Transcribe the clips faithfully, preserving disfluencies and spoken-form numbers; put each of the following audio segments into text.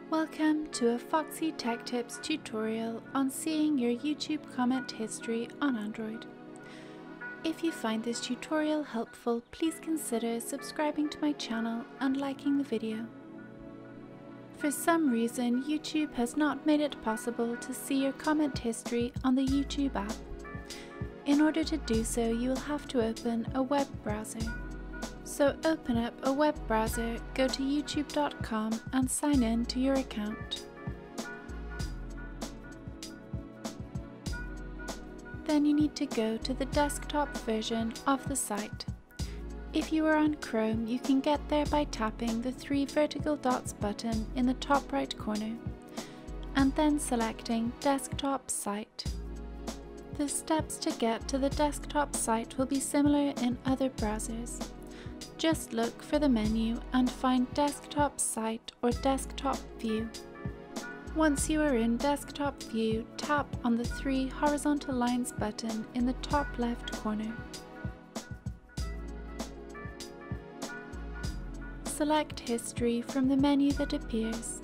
Welcome to a Foxy Tech Tips tutorial on seeing your YouTube comment history on Android. If you find this tutorial helpful, please consider subscribing to my channel and liking the video. For some reason, YouTube has not made it possible to see your comment history on the YouTube app. In order to do so, you will have to open a web browser. So open up a web browser, go to youtube dot com and sign in to your account. Then you need to go to the desktop version of the site. If you are on Chrome, you can get there by tapping the three vertical dots button in the top right corner and then selecting Desktop Site. The steps to get to the desktop site will be similar in other browsers. Just look for the menu and find Desktop Site or Desktop View. Once you are in Desktop View, tap on the three horizontal lines button in the top left corner. Select History from the menu that appears.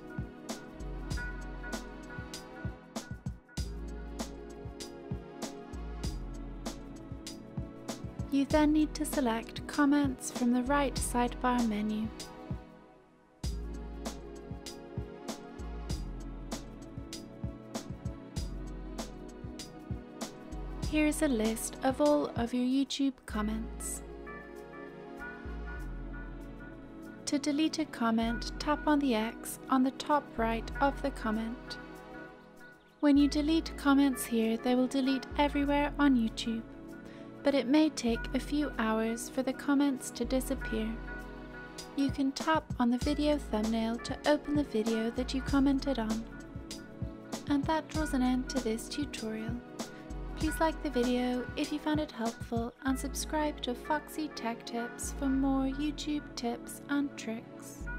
You then need to select Comments from the right sidebar menu. Here's a list of all of your YouTube comments. To delete a comment, tap on the X on the top right of the comment. When you delete comments here, they will delete everywhere on YouTube, but it may take a few hours for the comments to disappear. You can tap on the video thumbnail to open the video that you commented on. And that draws an end to this tutorial. Please like the video if you found it helpful and subscribe to Foxy Tech Tips for more YouTube tips and tricks.